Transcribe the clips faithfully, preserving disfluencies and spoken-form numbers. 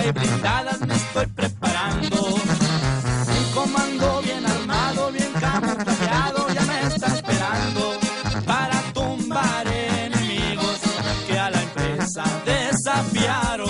y blindadas me estoy preparando. Un comando bien armado, bien camuflajeado ya me está esperando para tumbar enemigos que a la empresa desafiaron.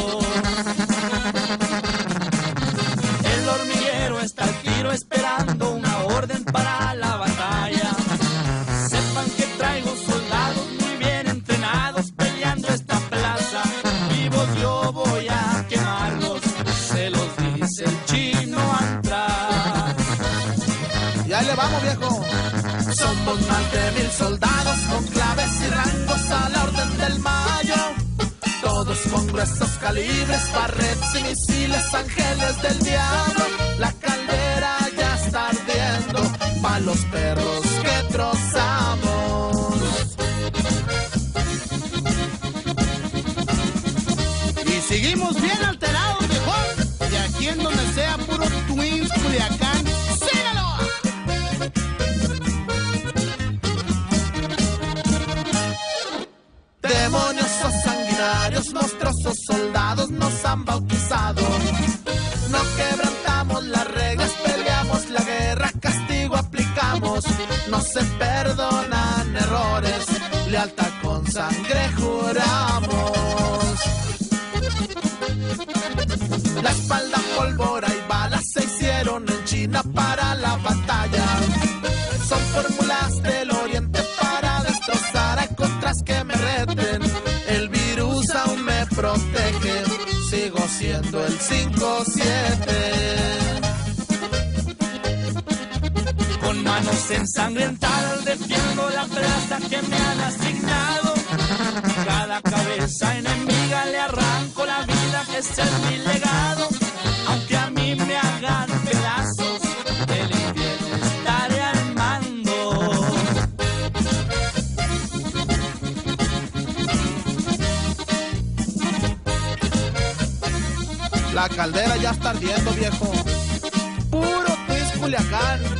El hormiguero está al tiro esperando una orden para la batalla. Sepan que traigo soldados muy bien entrenados peleando esta plaza. Vivos yo voy a quemarlos, se los dice el chino atrás. Y ahí le vamos, viejo. Somos más de mil soldados con claves y rangos a la orden del Mayo. Todos con gruesos calibres, barretes y misiles, ángeles del diablo. La caldera ya está ardiendo pa' los perros que trozamos. Y seguimos bien alterados, viejo. Y aquí en donde sea puro Twins, Culiacán. ¡Sígalo! Demoniosos sanguinarios, monstruosos soldados nos han bautizado. No quebrantamos las reglas, peleamos la guerra, castigo aplicamos. No se perdonan errores, lealtad con sangre juramos. La espalda, pólvora y balas se hicieron en China para la batalla. Son fórmulas del oriente para destrozar a contras que me reten. El virus aún me protege, sigo siendo el cinco siete. Con manos ensangrentadas defiendo la plaza que me han asignado. Cada cabeza enemiga le arranco la vida, ese es mi legado. Aunque a mí me hagan pedazos, del infierno estaré al mando. La caldera ya está ardiendo, viejo. Puro Twins, Culiacán.